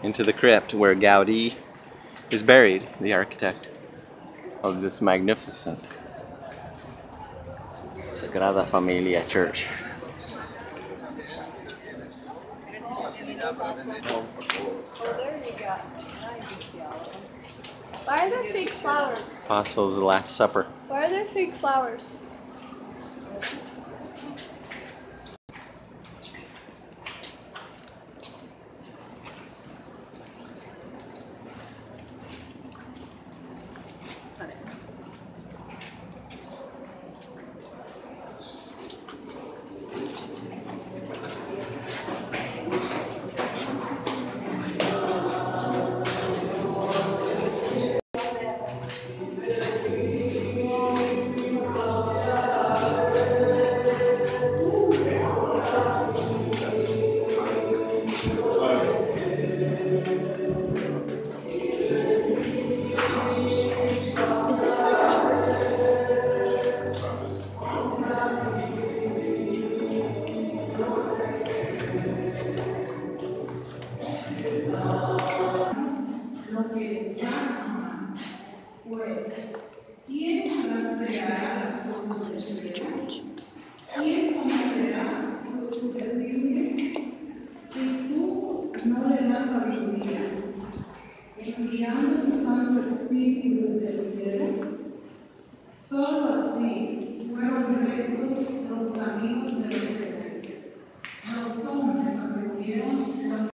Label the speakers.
Speaker 1: into the crypt where Gaudí is buried, the architect of this magnificent Sagrada Familia church.
Speaker 2: Why are there fake flowers?
Speaker 1: Apostles' Last Supper.
Speaker 2: Why are there fake flowers? Is this like a
Speaker 3: Lo que llama, pues, ¿quién conocerá su church? ¿Quién conocerá su designio si tú no le das sabiduría? Enviando tu Santo Espíritu desde el cielo, solo así fueron rectos los caminos de los